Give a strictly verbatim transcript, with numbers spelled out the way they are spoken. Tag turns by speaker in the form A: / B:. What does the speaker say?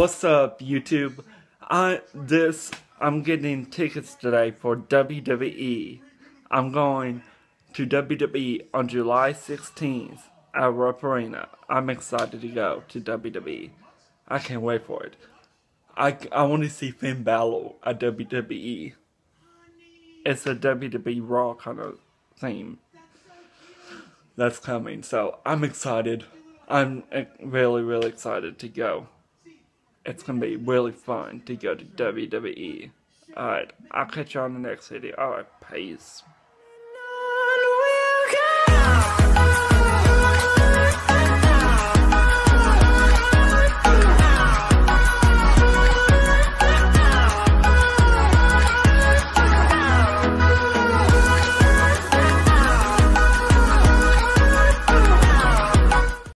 A: What's up, YouTube? I this I'm getting tickets today for W W E. I'm going to W W E on July sixteenth at Rupp Arena. I'm excited to go to W W E. I can't wait for it. I, I want to see Finn Balor at W W E. It's a W W E Raw kind of theme that's coming, so I'm excited. I'm really, really excited to go. It's gonna be really fun to go to W W E. Alright, I'll catch you on the next video. Alright, peace.